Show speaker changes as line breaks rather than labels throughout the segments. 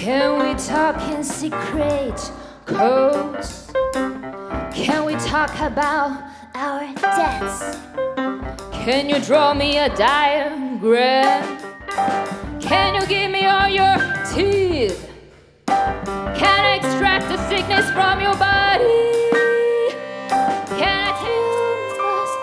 Can we talk in secret codes? Can we talk about our debts? Can you draw me a diagram? Can you give me all your teeth? Can I extract the sickness from your body? Can I tell you must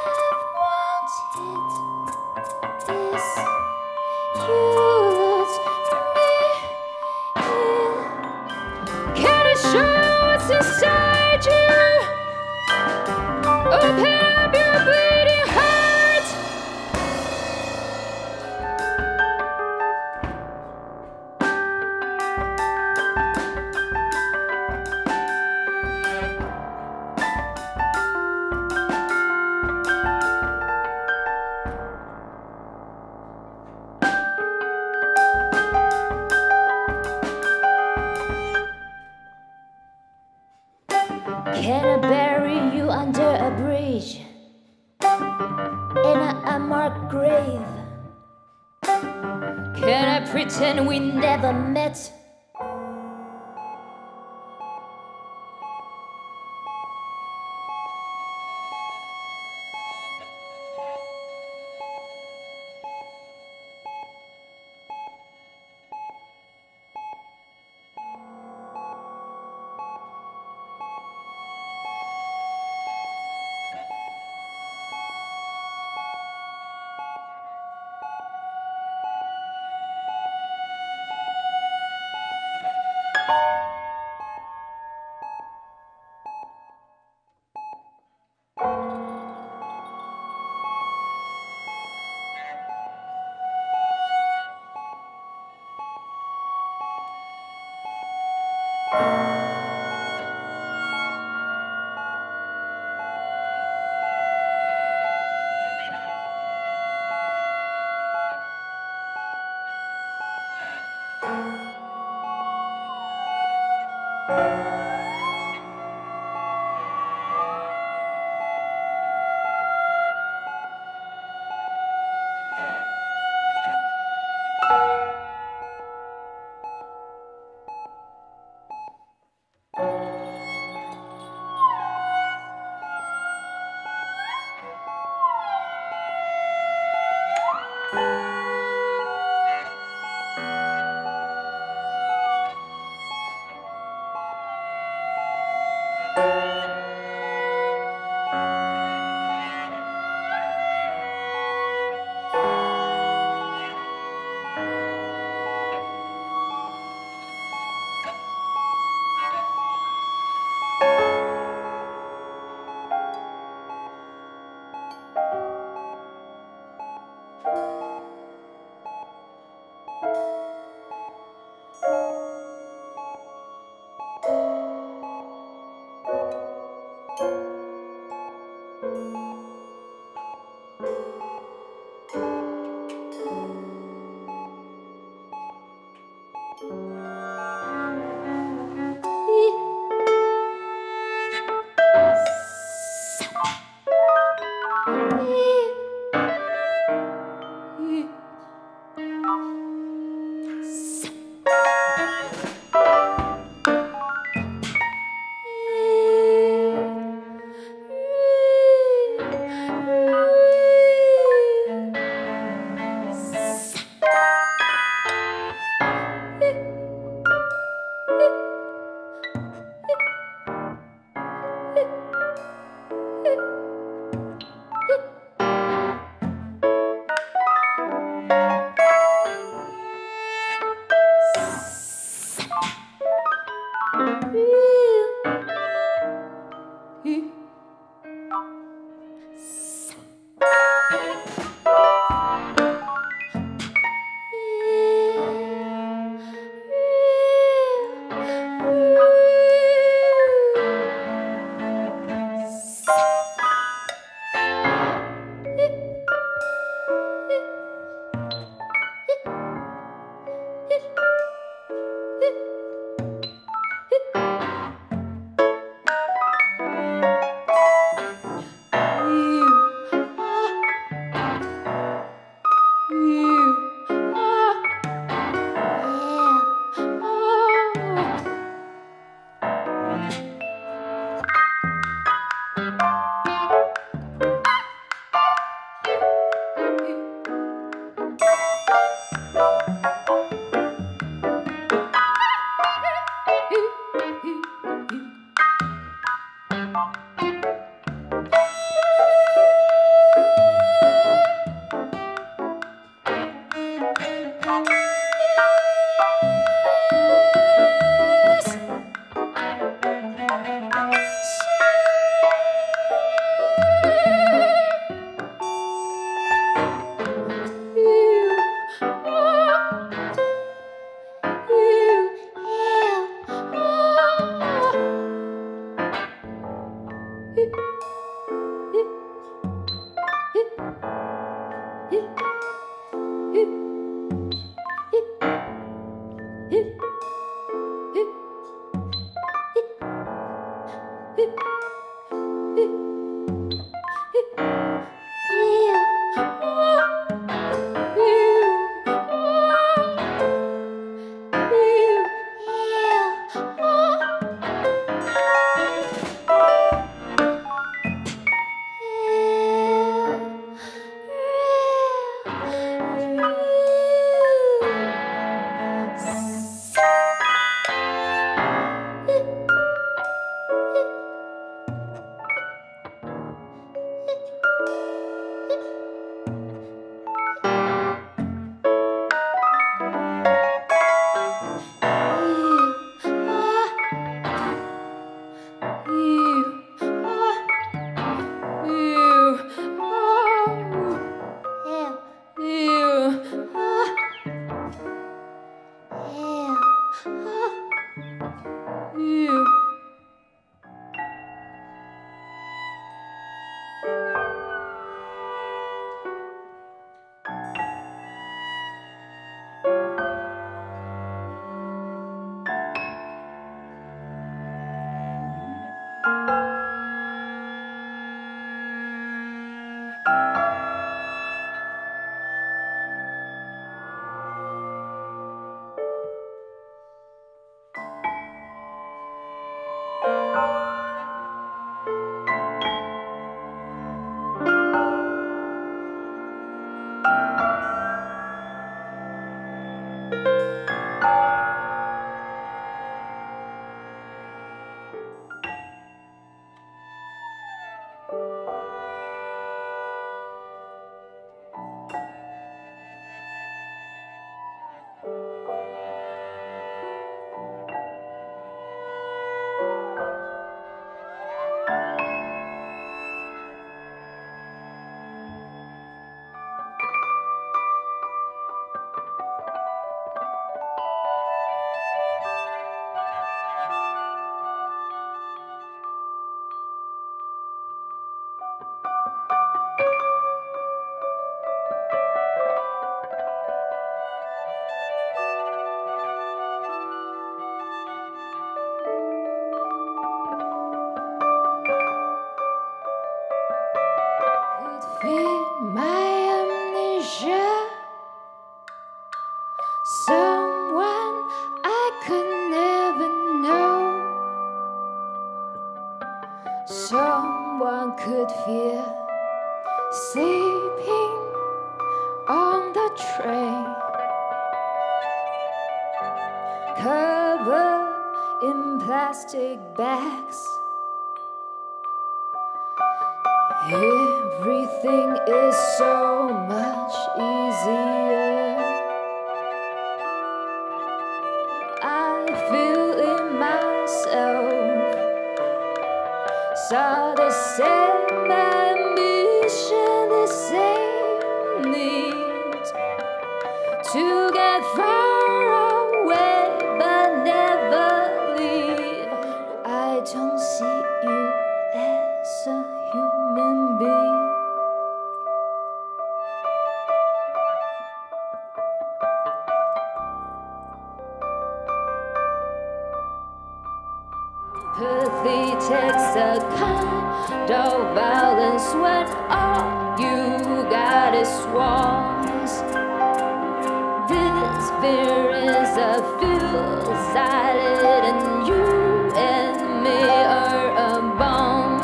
have wanted this? You let me in. Can I show what's inside you? Open up your bleeding heart. Can I bury you under a bridge in an unmarked grave? Can I pretend we never met? Everything is so much easier. I feel in myself, saw the same ambition, the same need to get far away but never leave. I don't see you as a human being. Empathy takes a kind of violence when all you got is walls. This fear is a fuel-sided, and you and me are a bomb.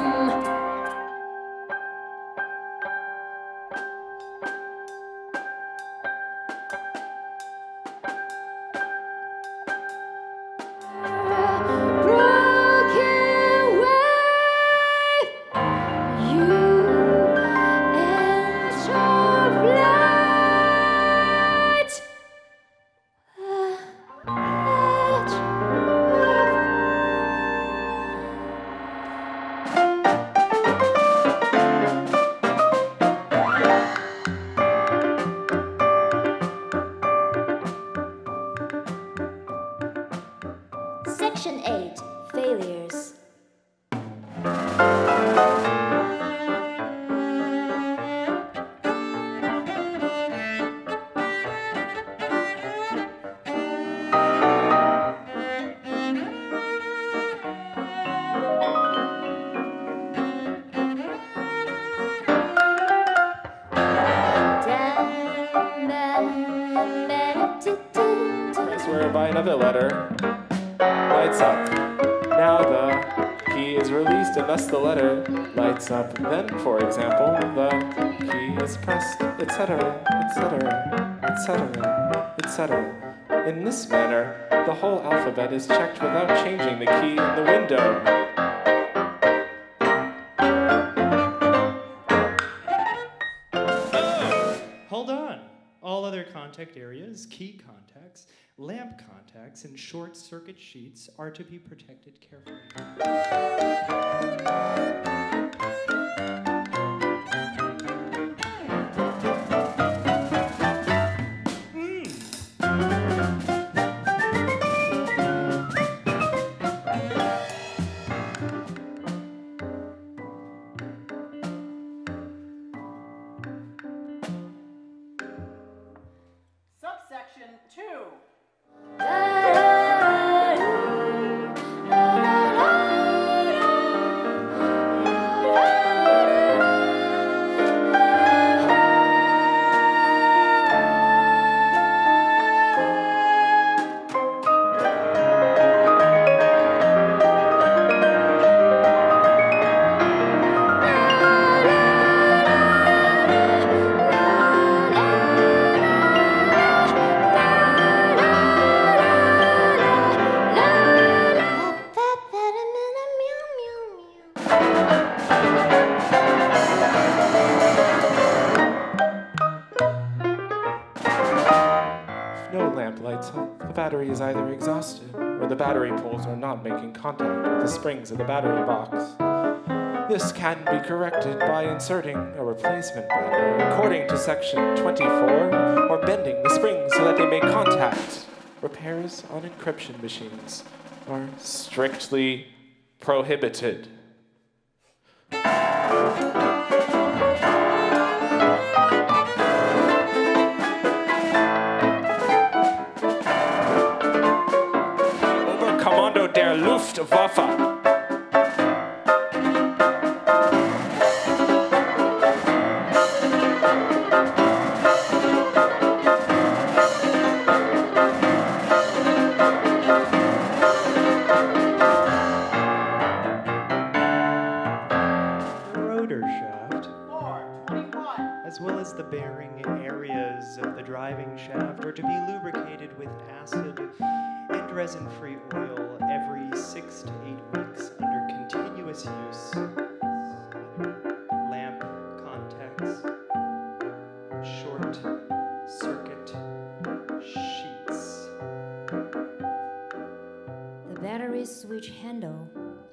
Broken way.
vibration of the letter lights up. Now the key is released and thus the letter lights up. Then, for example, the key is pressed, etc., etc., etc., etc. In this manner, the whole alphabet is checked without changing the key in the window.
Hold on. All other contact areas, key contacts, lamp contacts, and short circuit sheets are to be protected carefully.
Subsection 2.
The battery is either exhausted or the battery poles are not making contact with the springs of the battery box. This can be corrected by inserting a replacement battery according to section 24 or bending the springs so that they make contact. Repairs on encryption machines are strictly prohibited. Der Luftwaffe.
Rotor shaft, as well as the bearing areas of the driving shaft, are to be lubricated with acid and resin-free oil every 6 to 8 weeks under continuous use. Lamp contacts, short circuit sheets.
The battery switch handle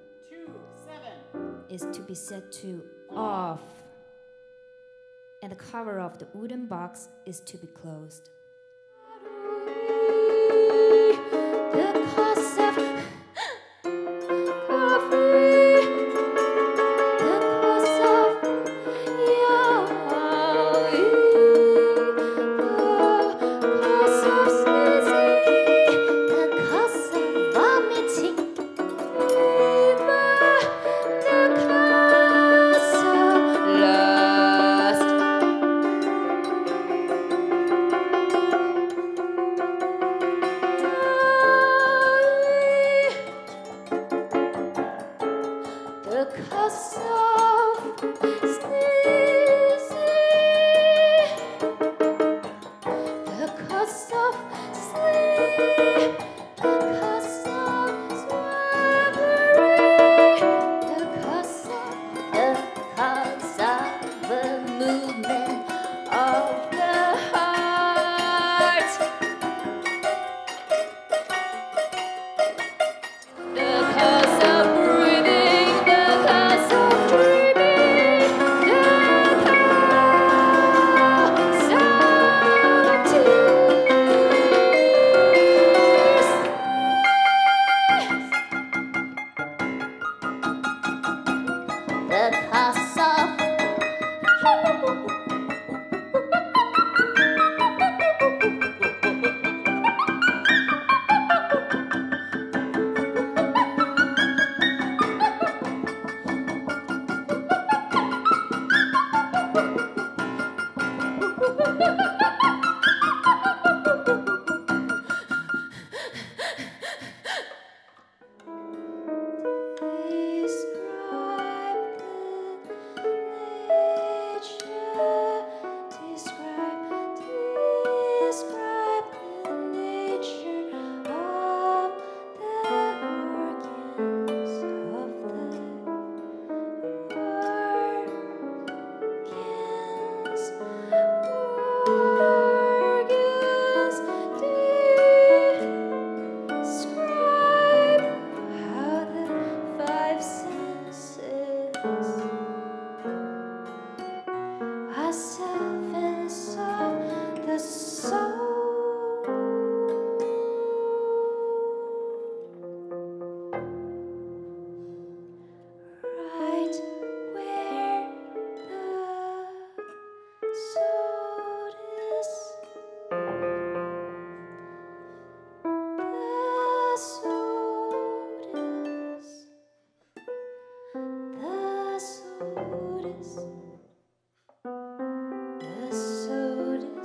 2-7
is to be set to off, and the cover of the wooden box is to be closed. The cost of coffee, the cost of yaoi, the cost of sneezing, the cost of vomiting, the cost of lust. The cost of sneezing, the cost of sleep, the cost of swaggering, the cost of the movement of the heart, the cost of breathing, the cost of dreaming, the A servants of the soul. Right where the sword is. The sword is. The sword is. The sword is.